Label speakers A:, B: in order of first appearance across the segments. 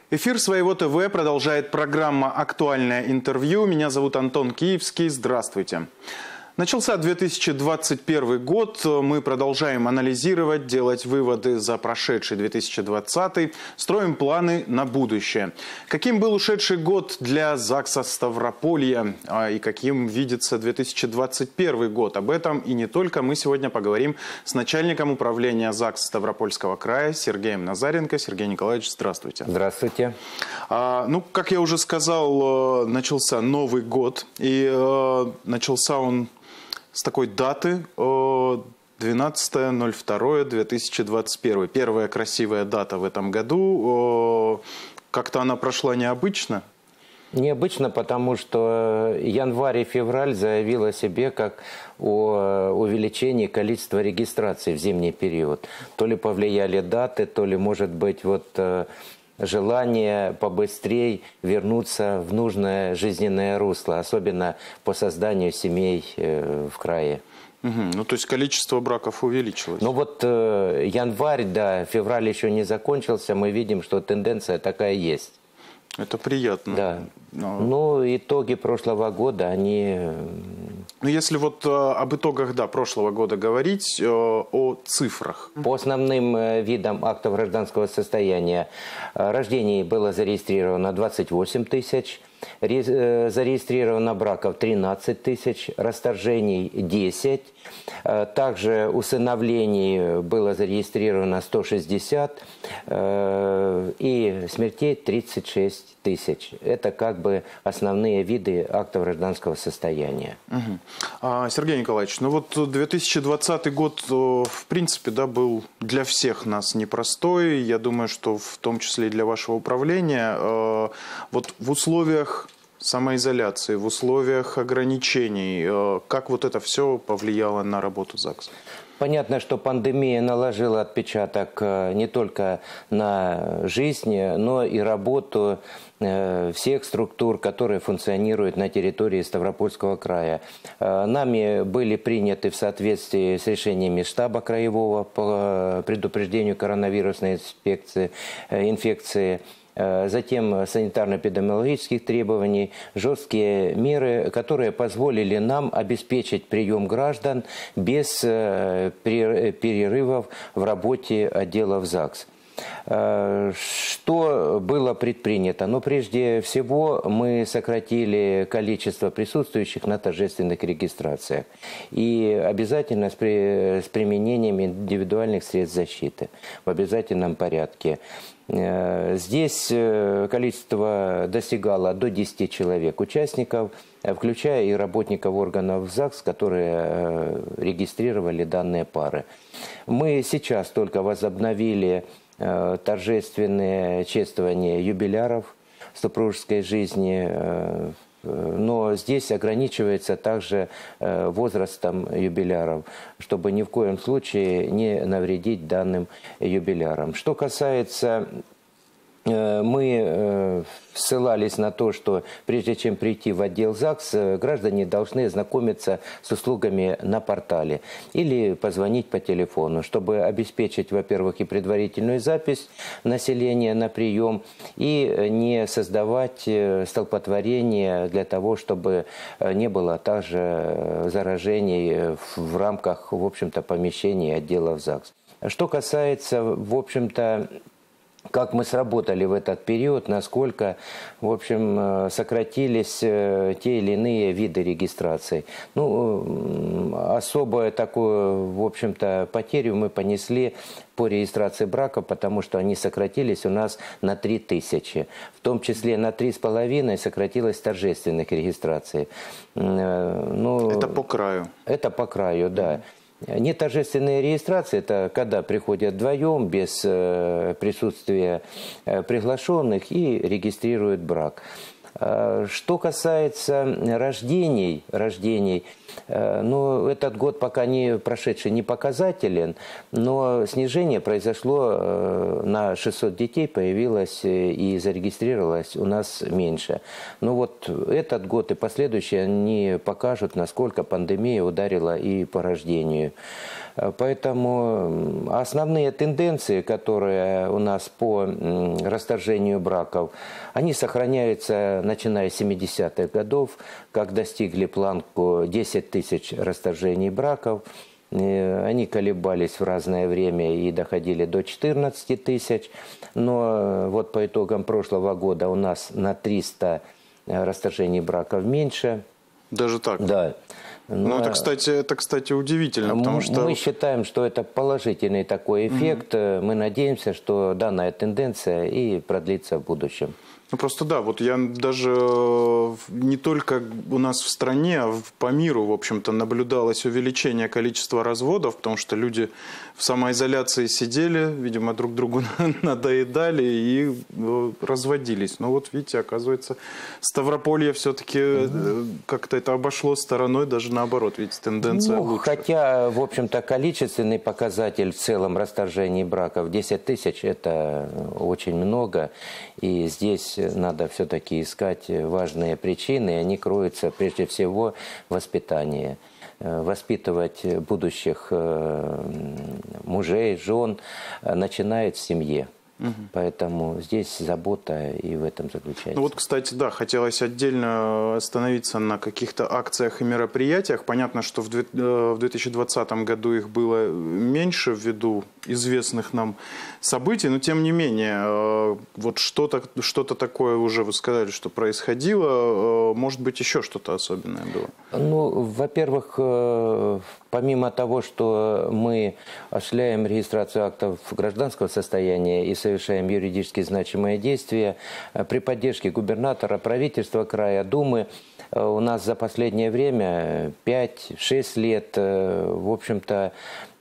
A: Эфир Своего ТВ продолжает программа «Актуальное интервью». Меня зовут Антон Киевский. Здравствуйте. Начался 2021 год. Мы продолжаем анализировать, делать выводы за прошедший 2020, строим планы на будущее. Каким был ушедший год для ЗАГСа Ставрополья и каким видится 2021 год? Об этом и не только мы сегодня поговорим с начальником управления ЗАГСа Ставропольского края Сергеем Назаренко. Сергей Николаевич, здравствуйте.
B: Здравствуйте.
A: Ну, как я уже сказал, начался Новый год. И начался он с такой даты 12.02.2021. Первая красивая дата в этом году. Как-то она прошла необычно.
B: Необычно, потому что январь и февраль заявил о себе как о увеличении количества регистраций в зимний период. То ли повлияли даты, то ли, может быть, желание побыстрее вернуться в нужное жизненное русло, особенно по созданию семей в крае.
A: Ну, то есть количество браков увеличилось.
B: Ну вот январь, да, февраль еще не закончился, мы видим, что тенденция такая есть.
A: Это приятно.
B: Да. Ну, итоги прошлого года, они...
A: Ну, если вот об итогах, да, прошлого года говорить, о цифрах.
B: По основным видам актов гражданского состояния рождений было зарегистрировано 28 тысяч, зарегистрировано браков 13 тысяч, расторжений 10, также усыновлений было зарегистрировано 160 и смертей 36 тысяч. Это как бы основные виды актов гражданского состояния.
A: Сергей Николаевич, ну вот 2020 год, в принципе, да, был для всех нас непростой. Я думаю, что в том числе и для вашего управления. Вот в условиях самоизоляции, в условиях ограничений, как вот это все повлияло на работу ЗАГСа?
B: Понятно, что пандемия наложила отпечаток не только на жизнь, но и работу всех структур, которые функционируют на территории Ставропольского края. Нами были приняты в соответствии с решениями штаба краевого по предупреждению коронавирусной инфекции, затем санитарно-эпидемиологических требований, жесткие меры, которые позволили нам обеспечить прием граждан без перерывов в работе отделов ЗАГС. Что было предпринято? Ну, прежде всего, мы сократили количество присутствующих на торжественных регистрациях. И обязательно с применением индивидуальных средств защиты в обязательном порядке. Здесь количество достигало до 10 человек участников, включая и работников органов ЗАГС, которые регистрировали данные пары. Мы сейчас только возобновили торжественные чествования юбиляров супружеской жизни, но здесь ограничивается также возрастом юбиляров, чтобы ни в коем случае не навредить данным юбилярам. Что касается... Мы ссылались на то, что прежде чем прийти в отдел ЗАГС, граждане должны ознакомиться с услугами на портале или позвонить по телефону, чтобы обеспечить, во-первых, и предварительную запись населения на прием, и не создавать столпотворение для того, чтобы не было также заражений в рамках, в общем-то, помещений отделов ЗАГС. Что касается, в общем-то, как мы сработали в этот период, насколько, в общем, сократились те или иные виды регистрации. Ну, особую такую, в общем-то, потерю мы понесли по регистрации брака, потому что они сократились у нас на 3000. В том числе на 3,5 сократилось торжественных регистраций. Ну,
A: это по краю? Это
B: по краю, да. Неторжественные регистрации – это когда приходят вдвоем, без присутствия приглашенных, и регистрируют брак. Что касается рождений, ну, этот год пока не прошедший не показателен, но снижение произошло на 600 детей, появилось и зарегистрировалось у нас меньше. Но вот этот год и последующие, они покажут, насколько пандемия ударила и по рождению. Поэтому основные тенденции, которые у нас по расторжению браков, они сохраняются, начиная с 70-х годов, как достигли планку 10 тысяч расторжений браков. Они колебались в разное время и доходили до 14 тысяч. Но вот по итогам прошлого года у нас на 300 расторжений браков меньше.
A: Даже так?
B: Да.
A: Ну, это, кстати, удивительно, потому что...
B: Мы считаем, что это положительный такой эффект. Мы надеемся, что данная тенденция и продлится в будущем.
A: Ну, просто да, вот я даже не только у нас в стране, а по миру, в общем-то, наблюдалось увеличение количества разводов, потому что люди в самоизоляции сидели, видимо, друг другу надоедали и разводились. Но вот видите, оказывается, Ставрополье все-таки как-то это обошло стороной, даже наоборот, видите, тенденция лучше.
B: Хотя, в общем-то, количественный показатель в целом расторжений браков 10 тысяч – это очень много, и здесь надо все-таки искать важные причины, и они кроются прежде всего в воспитании. Воспитывать будущих мужей, жен начинает в семье. Поэтому здесь забота и в этом заключается.
A: Ну вот, кстати, да, хотелось отдельно остановиться на каких-то акциях и мероприятиях. Понятно, что в 2020 году их было меньше ввиду известных нам событий, но тем не менее, вот что-то такое уже вы сказали, что происходило. Может быть, еще что-то особенное было?
B: Ну, во-первых, помимо того, что мы осуществляем регистрацию актов гражданского состояния и совершаем юридически значимые действия, при поддержке губернатора, правительства края, Думы, у нас за последнее время 5-6 лет, в общем-то,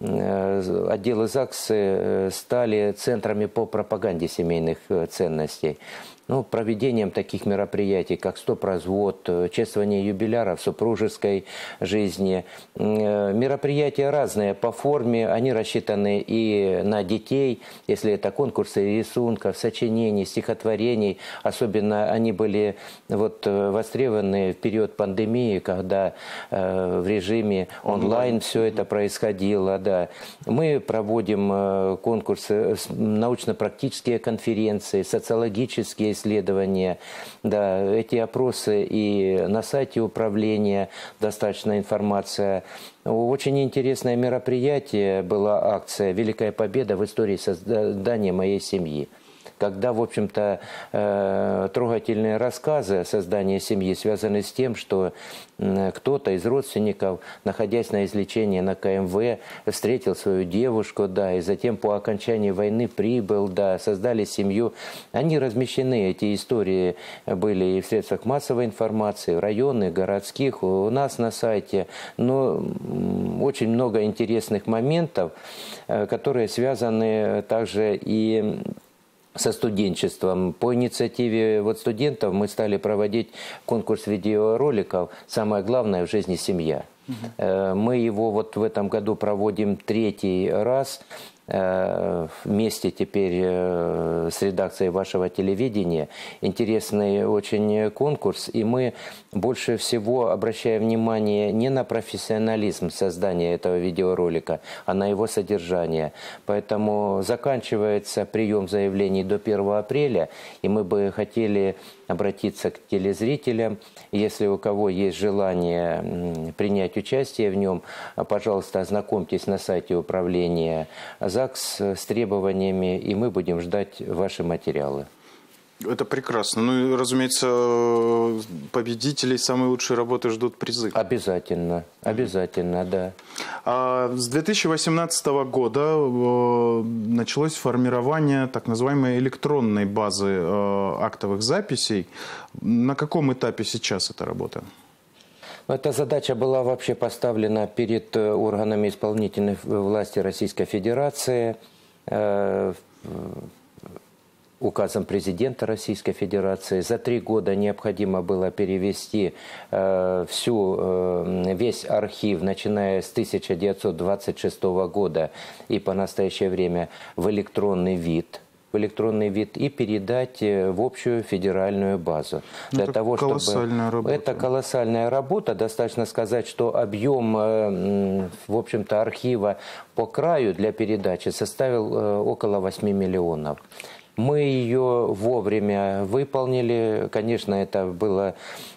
B: отделы ЗАГС стали центрами по пропаганде семейных ценностей. Ну, проведением таких мероприятий, как стоп-развод, чествование юбиляров супружеской жизни. Мероприятия разные по форме, они рассчитаны и на детей, если это конкурсы рисунков, сочинений, стихотворений. Особенно они были вот востребованы в период пандемии, когда в режиме онлайн все это происходило. Да. Мы проводим конкурсы, научно-практические конференции, социологические исследования. Да, эти опросы и на сайте управления достаточно информация. Очень интересное мероприятие была акция «Великая победа в истории создания моей семьи», когда, в общем-то, трогательные рассказы о создании семьи связаны с тем, что кто-то из родственников, находясь на излечении на КМВ, встретил свою девушку, да, и затем по окончании войны прибыл, да, создали семью. Они размещены, эти истории были и в средствах массовой информации, в районных, городских, у нас на сайте. Но очень много интересных моментов, которые связаны также и со студенчеством. По инициативе вот студентов мы стали проводить конкурс видеороликов «Самое главное в жизни – семья». Мы его вот в этом году проводим 3-й раз. Вместе теперь с редакцией вашего телевидения. Интересный очень конкурс, и мы больше всего обращаем внимание не на профессионализм создания этого видеоролика, а на его содержание. Поэтому заканчивается прием заявлений до 1 апреля, и мы бы хотели обратиться к телезрителям. Если у кого есть желание принять участие в нем, пожалуйста, ознакомьтесь на сайте управления ЗАГС с требованиями, и мы будем ждать ваши материалы.
A: Это прекрасно. Ну и, разумеется, победителей самой лучшей работы ждут призы.
B: Обязательно, обязательно, да.
A: С 2018 года началось формирование так называемой электронной базы актовых записей. На каком этапе сейчас эта работа?
B: Эта задача была вообще поставлена перед органами исполнительной власти Российской Федерации. указом президента Российской Федерации. За 3 года необходимо было перевести весь архив, начиная с 1926 года и по настоящее время в электронный вид и передать в общую федеральную базу.
A: Это колоссальная работа.
B: Это колоссальная работа. Достаточно сказать, что объем, в общем-то, архива по краю для передачи составил около 8 миллионов. Мы ее вовремя выполнили. Конечно, это была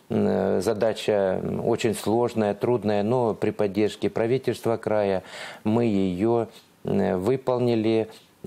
B: задача очень сложная, трудная, но при поддержке правительства края мы ее выполнили.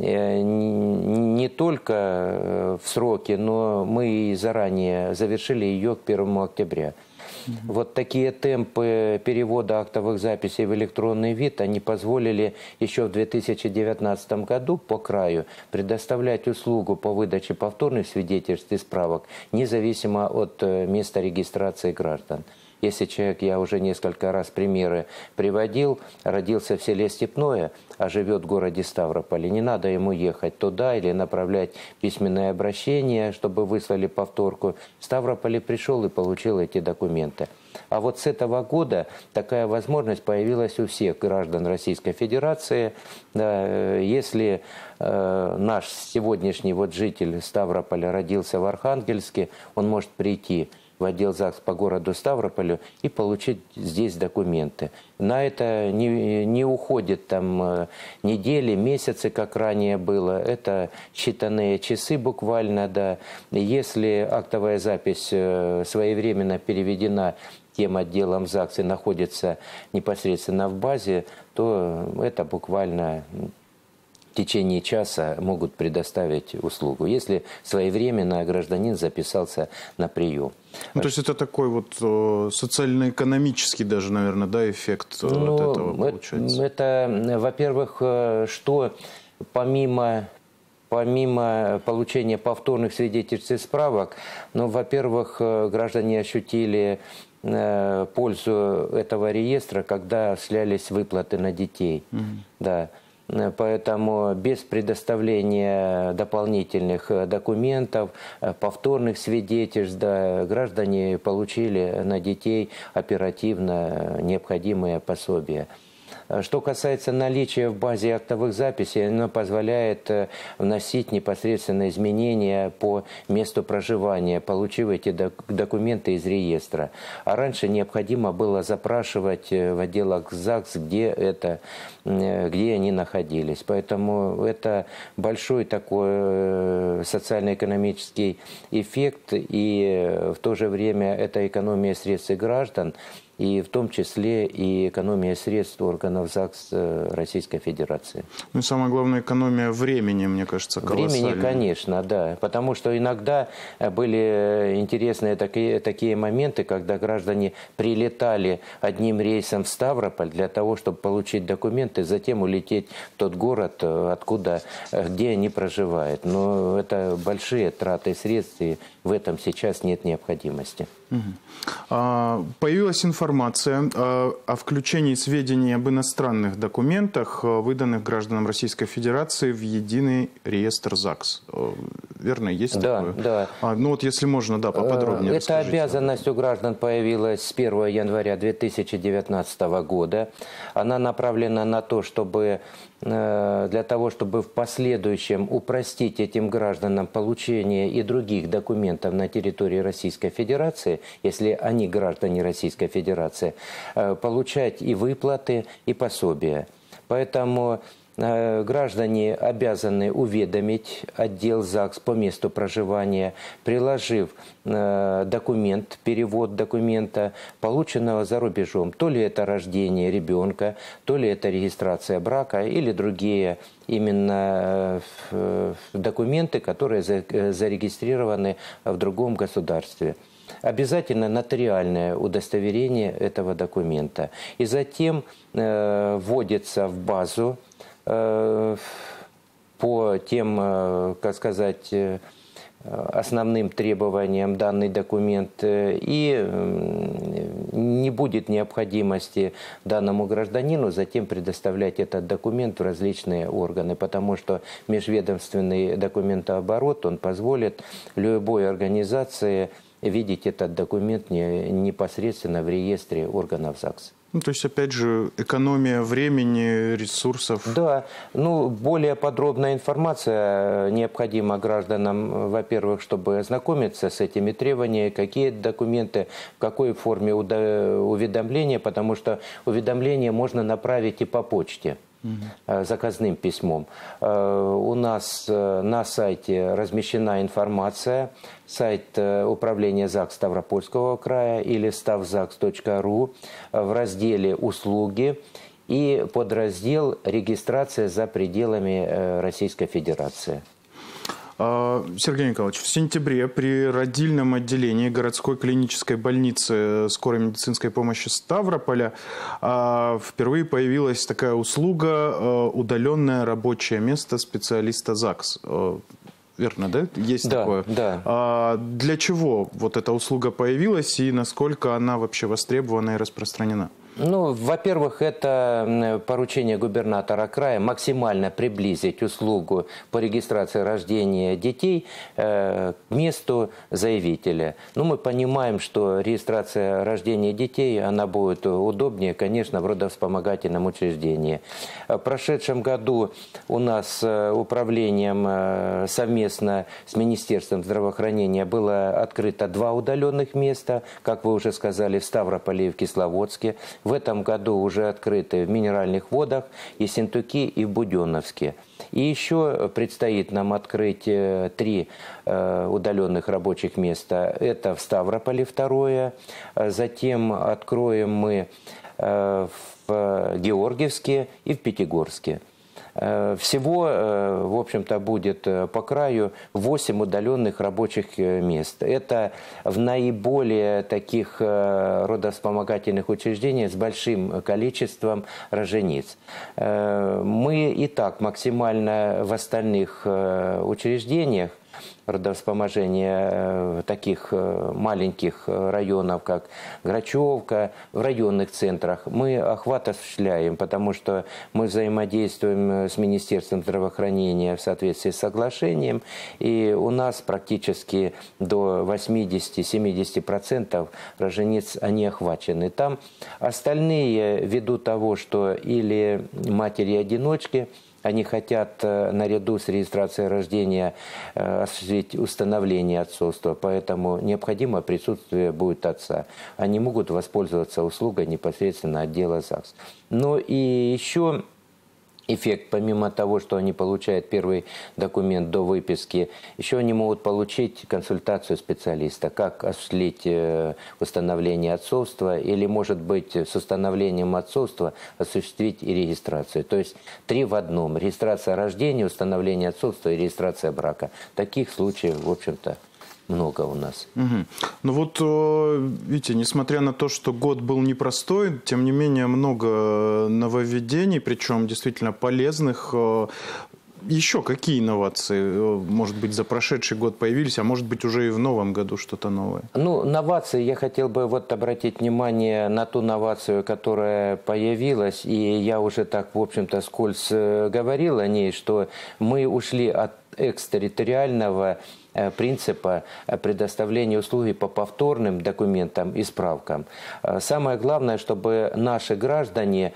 B: Не только в сроки, но мы и заранее завершили ее к 1 октября. Вот такие темпы перевода актовых записей в электронный вид, они позволили еще в 2019 году по краю предоставлять услугу по выдаче повторных свидетельств и справок, независимо от места регистрации граждан. Если человек, я уже несколько раз примеры приводил, родился в селе Степное, а живет в городе Ставрополе, не надо ему ехать туда или направлять письменное обращение, чтобы выслали повторку. В Ставрополе пришел и получил эти документы. А вот с этого года такая возможность появилась у всех граждан Российской Федерации. Да, если наш сегодняшний житель Ставрополя родился в Архангельске, он может прийти в отдел ЗАГС по городу Ставрополю и получить здесь документы. На это не уходит там недели, месяцы, как ранее было. Это считанные часы буквально, да. Если актовая запись своевременно переведена тем отделом ЗАГС и находится непосредственно в базе, то это буквально в течение часа могут предоставить услугу, если своевременно гражданин записался на прием.
A: Ну, то есть это такой социально-экономический даже, наверное, да, эффект от этого получается?
B: Это, во-первых, что помимо получения повторных свидетельств и справок, во-первых, граждане ощутили пользу этого реестра, когда осуществлялись выплаты на детей. Да. Поэтому без предоставления дополнительных документов, повторных свидетельств, да, граждане получили на детей оперативно необходимые пособия. Что касается наличия в базе актовых записей, оно позволяет вносить непосредственно изменения по месту проживания, получив эти документы из реестра. А раньше необходимо было запрашивать в отделах ЗАГС, где они находились. Поэтому это большой такой социально-экономический эффект, и в то же время это экономия средств и граждан, и в том числе и экономия средств органов ЗАГС Российской Федерации.
A: Ну и самое главное, экономия времени, мне кажется, колоссальная.
B: Времени, конечно, да. Потому что иногда были интересные такие моменты, когда граждане прилетали одним рейсом в Ставрополь для того, чтобы получить документы, затем улететь в тот город, где они проживают. Но это большие траты средств, и в этом сейчас нет необходимости.
A: Появилась информация о включении сведений об иностранных документах, выданных гражданам Российской Федерации, в единый реестр ЗАГС. Верно, есть такое?
B: Да.
A: Если можно, да, поподробнее
B: Эта обязанность у граждан появилась с 1 января 2019 года. Она направлена на то, для того, чтобы в последующем упростить этим гражданам получение и других документов на территории Российской Федерации, если они граждане Российской Федерации, получать и выплаты, и пособия. Поэтому граждане обязаны уведомить отдел ЗАГС по месту проживания, приложив документ, перевод документа, полученного за рубежом. То ли это рождение ребенка, то ли это регистрация брака или другие именно документы, которые зарегистрированы в другом государстве. Обязательно нотариальное удостоверение этого документа. И затем вводится в базу по тем, основным требованиям данный документ, и не будет необходимости данному гражданину затем предоставлять этот документ в различные органы, потому что межведомственный документооборот, он позволит любой организации видеть этот документ непосредственно в реестре органов ЗАГСа.
A: Ну, то есть, опять же, экономия времени, ресурсов.
B: Да, ну, более подробная информация необходима гражданам, во-первых, чтобы ознакомиться с этими требованиями, какие документы, в какой форме уведомления, потому что уведомление можно направить и по почте. Заказным письмом. У нас на сайте размещена информация, сайт управления ЗАГС Ставропольского края или stavzags.ru в разделе «Услуги» и подраздел «Регистрация за пределами Российской Федерации».
A: Сергей Николаевич, в сентябре при родильном отделении городской клинической больницы скорой медицинской помощи Ставрополя впервые появилась такая услуга «Удаленное рабочее место специалиста ЗАГС». Верно, да? Есть такое?
B: Да.
A: Для чего вот эта услуга появилась и насколько она вообще востребована и распространена?
B: Ну, во-первых, это поручение губернатора края максимально приблизить услугу по регистрации рождения детей к месту заявителя. Ну, мы понимаем, что регистрация рождения детей, она будет удобнее, конечно, в родовспомогательном учреждении. В прошедшем году у нас управлением совместно с Министерством здравоохранения было открыто 2 удаленных места, как вы уже сказали, в Ставрополе и в Кисловодске. В этом году уже открыты в Минеральных водах, Ессентуки и в Буденновске. И еще предстоит нам открыть 3 удаленных рабочих места. Это в Ставрополе 2, затем откроем мы в Георгиевске и в Пятигорске. Всего, в общем-то, будет по краю 8 удаленных рабочих мест. Это в наиболее таких родовспомогательных учреждениях с большим количеством рожениц. Мы и так максимально в остальных учреждениях родовспоможения таких маленьких районов, как Грачевка, в районных центрах, мы охват осуществляем, потому что мы взаимодействуем с Министерством здравоохранения в соответствии с соглашением, и у нас практически до 80-70% рожениц, они охвачены. Там остальные, ввиду того, что или матери-одиночки, они хотят наряду с регистрацией рождения осуществить установление отцовства, поэтому необходимо присутствие будет отца. Они могут воспользоваться услугой непосредственно отдела ЗАГС. Но и еще эффект, помимо того, что они получают первый документ до выписки, еще они могут получить консультацию специалиста, как осуществить установление отцовства или, может быть, с установлением отцовства осуществить и регистрацию. То есть 3 в одном. Регистрация рождения, установление отцовства и регистрация брака. Таких случаев, в общем-то, много у нас.
A: Ну вот, видите, несмотря на то, что год был непростой, тем не менее много нововведений, причем действительно полезных. Еще какие инновации, может быть, за прошедший год появились, а может быть, уже и в новом году что-то новое?
B: Ну, новации, я хотел бы вот обратить внимание на ту новацию, которая появилась, и я уже так, в общем-то, вскользь говорил о ней, что мы ушли от экстерриториального принципа предоставления услуги по повторным документам и справкам. Самое главное, чтобы наши граждане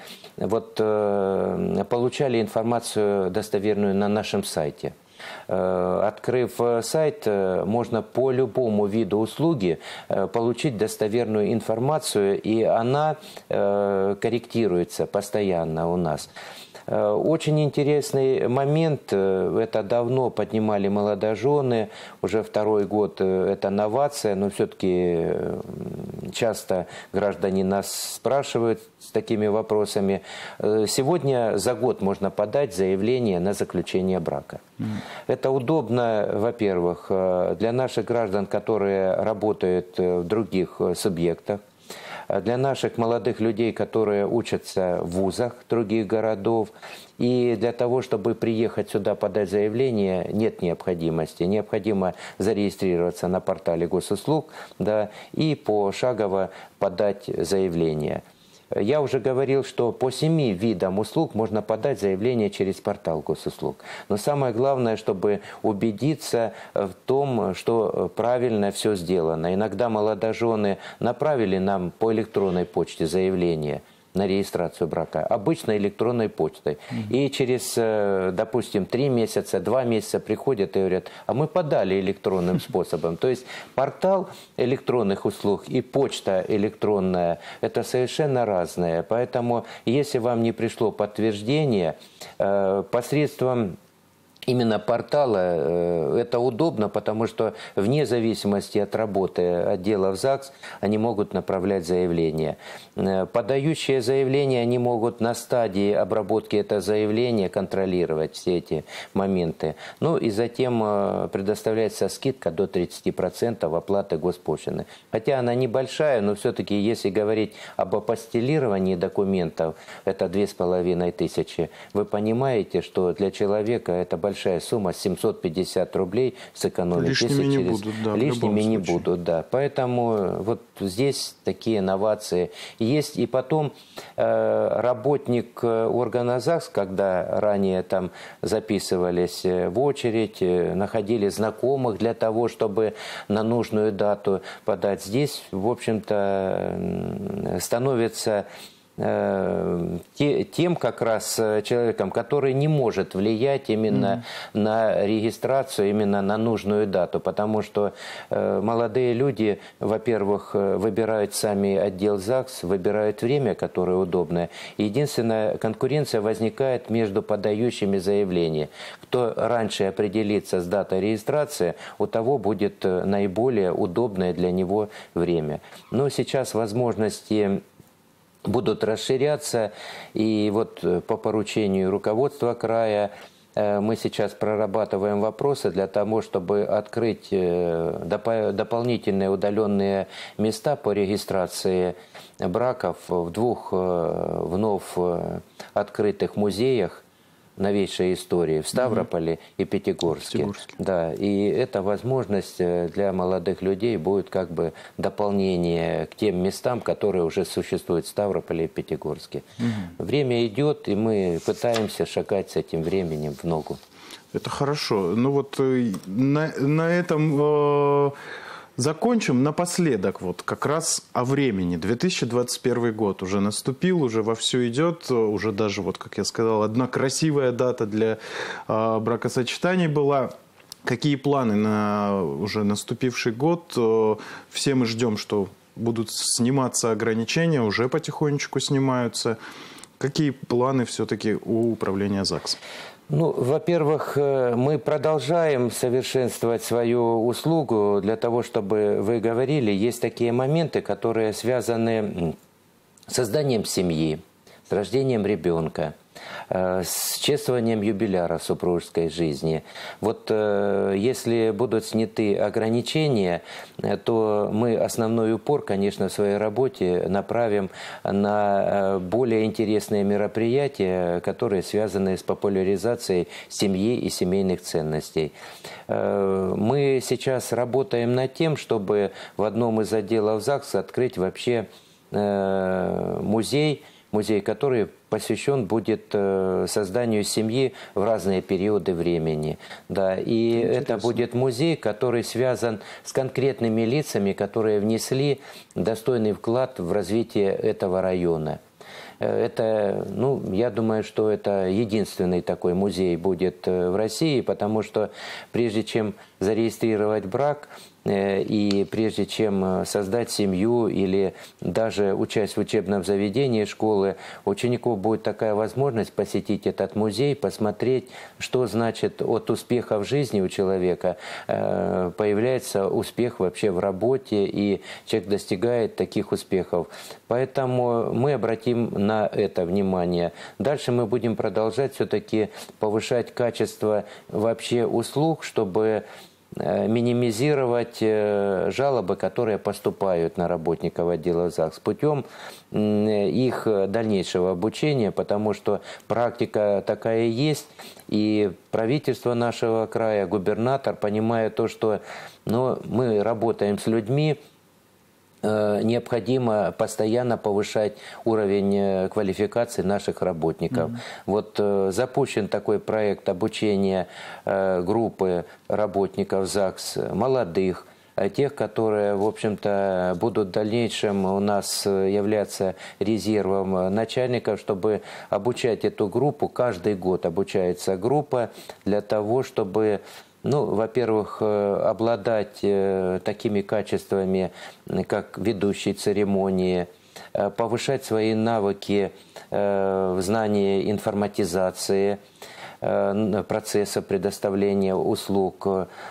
B: получали информацию достоверную на нашем сайте. Открыв сайт, можно по любому виду услуги получить достоверную информацию, и она корректируется постоянно у нас. Очень интересный момент, это давно поднимали молодожены, уже 2-й год это новация, но все-таки часто граждане нас спрашивают с такими вопросами. Сегодня за год можно подать заявление на заключение брака. Это удобно, во-первых, для наших граждан, которые работают в других субъектах. для наших молодых людей, которые учатся в вузах других городов. И для того, чтобы приехать сюда подать заявление, нет необходимости. Необходимо зарегистрироваться на портале госуслуг, да, и пошагово подать заявление. Я уже говорил, что по 7 видам услуг можно подать заявление через портал госуслуг. Но самое главное, чтобы убедиться в том, что правильно все сделано. Иногда молодожены направили нам по электронной почте заявление на регистрацию брака, обычно электронной почтой. И через, допустим, 3 месяца, 2 месяца приходят и говорят, а мы подали электронным способом. То есть портал электронных услуг и почта электронная – это совершенно разные. Поэтому, если вам не пришло подтверждение, посредством именно портала это удобно, потому что вне зависимости от работы отделов ЗАГС они могут направлять заявления. Подающие заявления, они могут на стадии обработки этого заявления контролировать все эти моменты. Ну и затем предоставляется скидка до 30% оплаты госпошлины. Хотя она небольшая, но все-таки если говорить об апостилировании документов, это 2500. Вы понимаете, что для человека это большая сумма, 750 рублей сэкономить.
A: Лишними не будут, да.
B: Лишними не будут, да. Поэтому вот здесь такие инновации есть. И потом работник органа ЗАГС, когда ранее там записывались в очередь, находили знакомых для того, чтобы на нужную дату подать, здесь, в общем-то, становится тем как раз человеком, который не может влиять именно на регистрацию, именно на нужную дату, потому что молодые люди, во-первых, выбирают сами отдел ЗАГС, выбирают время, которое удобное. Единственная конкуренция возникает между подающими заявления. Кто раньше определится с датой регистрации, у того будет наиболее удобное для него время. Но сейчас возможности будут расширяться, и вот по поручению руководства края мы сейчас прорабатываем вопросы для того, чтобы открыть дополнительные удаленные места по регистрации браков в 2 вновь открытых музеях новейшей истории в Ставрополе и Пятигорске. Да, и эта возможность для молодых людей будет как бы дополнение к тем местам, которые уже существуют в Ставрополе и Пятигорске. Время идет, и мы пытаемся шагать с этим временем в ногу.
A: Это хорошо. Ну вот на этом закончим. Напоследок вот как раз о времени. 2021 год уже наступил, уже вовсю идет, уже даже, вот как я сказал, одна красивая дата для бракосочетаний была. Какие планы на уже наступивший год? Все мы ждем, что будут сниматься ограничения, уже потихонечку снимаются. Какие планы все-таки у управления ЗАГС?
B: Ну, во-первых, мы продолжаем совершенствовать свою услугу для того, чтобы, вы говорили, есть такие моменты, которые связаны с созданием семьи, с рождением ребенка, с чествованием юбиляра супружеской жизни. Вот если будут сняты ограничения, то мы основной упор, конечно, в своей работе направим на более интересные мероприятия, которые связаны с популяризацией семьи и семейных ценностей. Мы сейчас работаем над тем, чтобы в одном из отделов ЗАГС открыть вообще музей, который посвящен будет созданию семьи в разные периоды времени. Да, и это будет музей, который связан с конкретными лицами, которые внесли достойный вклад в развитие этого района. Это, ну, я думаю, что это единственный такой музей будет в России, потому что прежде чем зарегистрировать брак и прежде чем создать семью или даже участь в учебном заведении школы, у учеников будет такая возможность посетить этот музей, посмотреть, что значит от успеха в жизни у человека появляется успех вообще в работе, и человек достигает таких успехов. Поэтому мы обратим на это внимание. Дальше мы будем продолжать все-таки повышать качество вообще услуг, чтобы минимизировать жалобы, которые поступают на работников отдела ЗАГС путем их дальнейшего обучения, потому что практика такая есть, и правительство нашего края, губернатор, понимая то, что мы работаем с людьми, необходимо постоянно повышать уровень квалификации наших работников. Вот запущен такой проект обучения группы работников ЗАГС молодых, тех, которые, в общем-то, будут в дальнейшем у нас являться резервом начальников, чтобы обучать эту группу. Каждый год обучается группа для того, чтобы, во-первых, обладать такими качествами, как ведущий церемонии, повышать свои навыки в знании информатизации, процесса предоставления услуг,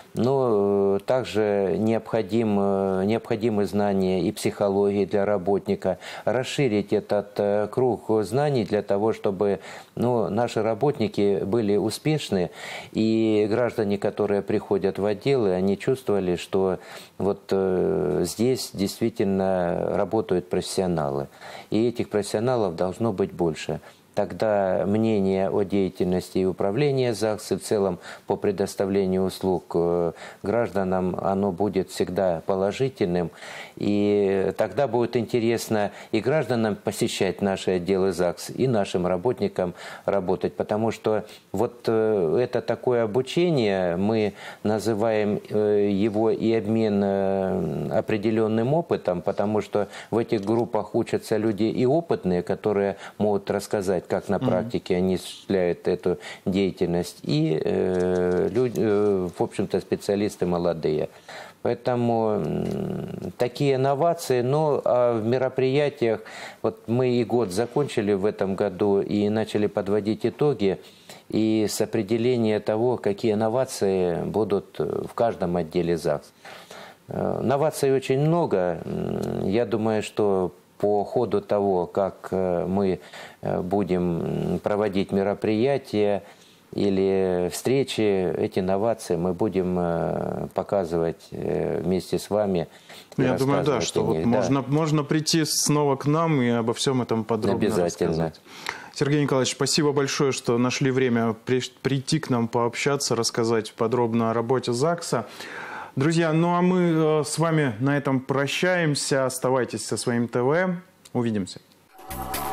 B: но также необходимы знания и психологии для работника, расширить этот круг знаний для того, чтобы наши работники были успешны, и граждане, которые приходят в отделы, они чувствовали, что вот здесь действительно работают профессионалы, и этих профессионалов должно быть больше. Тогда мнение о деятельности и управлении ЗАГС и в целом по предоставлению услуг гражданам, оно будет всегда положительным. И тогда будет интересно и гражданам посещать наши отделы ЗАГС, и нашим работникам работать. Потому что вот это такое обучение, мы называем его и обмен определенным опытом, потому что в этих группах учатся люди и опытные, которые могут рассказать, как на практике они осуществляют эту деятельность, и люди, в общем-то, специалисты молодые. Поэтому такие инновации, а в мероприятиях, вот мы и год закончили в этом году и начали подводить итоги, и с определения того, какие инновации будут в каждом отделе ЗАГС. Инноваций очень много. Я думаю, что по ходу того, как мы будем проводить мероприятия или встречи, эти инновации мы будем показывать вместе с вами.
A: Я думаю, да, что вот можно прийти снова к нам и обо всем этом подробно рассказать. Сергей Николаевич, спасибо большое, что нашли время прийти к нам, пообщаться, рассказать подробно о работе ЗАГСа. Друзья, а мы с вами на этом прощаемся. Оставайтесь со своим ТВ. Увидимся.